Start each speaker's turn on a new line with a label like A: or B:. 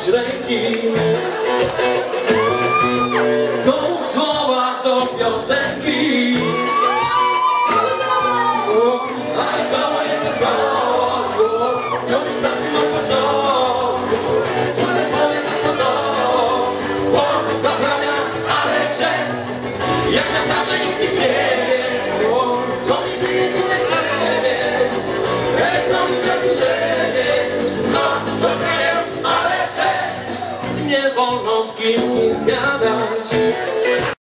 A: podać ręki. Komu słowa do piosenki, a komu jest wesoło, kto mi pracy ma wesoło. Puste powiedz z stodołą, zaprawia, ale jazz, jak naprawdę nikt nie wie. To mi wyje czule ciebie, to mi robi ciebie. No, to wiem, ale jazz, nie wolno z kim gadać.